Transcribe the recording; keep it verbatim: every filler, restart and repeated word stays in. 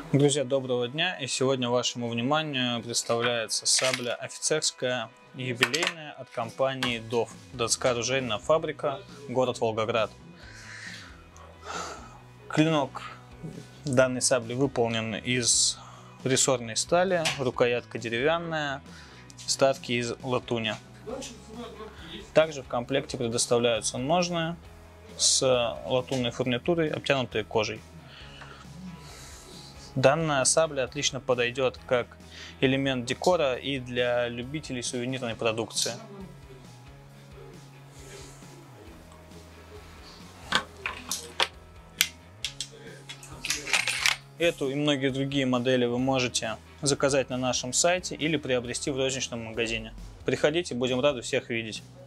Друзья, доброго дня! И сегодня вашему вниманию представляется сабля офицерская юбилейная от компании ДОВ. Датско-оружейная фабрика, город Волгоград. Клинок данной сабли выполнен из рессорной стали, рукоятка деревянная, вставки из латуни. Также в комплекте предоставляются ножны с латунной фурнитурой, обтянутые кожей. Данная сабля отлично подойдет как элемент декора и для любителей сувенирной продукции. Эту и многие другие модели вы можете заказать на нашем сайте или приобрести в розничном магазине. Приходите, будем рады всех видеть.